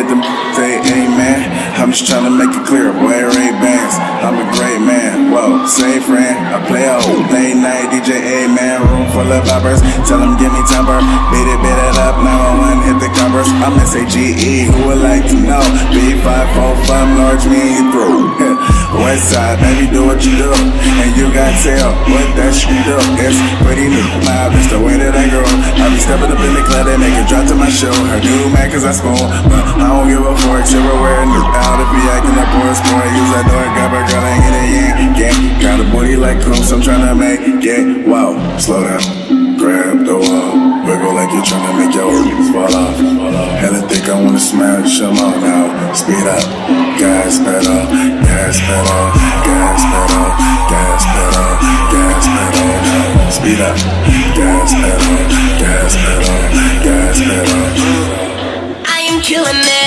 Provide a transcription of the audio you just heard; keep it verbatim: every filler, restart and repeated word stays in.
them say amen. I'm just trying to make it clear, boy, Ray Bans, I'm a great man. Whoa, say friend, I play a whole late night D J, amen. Room full of boppers, tell them give me temper. Beat it, beat it up, nine one one, hit the covers. I'm S A G E, who would like to know? B five four five, large me through. West side, baby, do what you do. And you got tell what that shit do. It's pretty new, my it's the way that I grow. I be stepping up in the club, they make it drop to my show. Her new man cause I spoon, but I don't give a fork. Silverware and new out if he acting up for a sport. Use that door, grab a girl, ain't get a yank, yank. Got a booty like Coops, I'm tryna make it. Wow, slow down, grab the wall, wiggle like you're tryna make your hips fall off. Hella thick, I wanna smash them all now. Speed up, gas pedal, gas pedal, gas pedal, gas pedal, gas pedal. Speed up, gas pedal, gas pedal, gas pedal. I am killing it.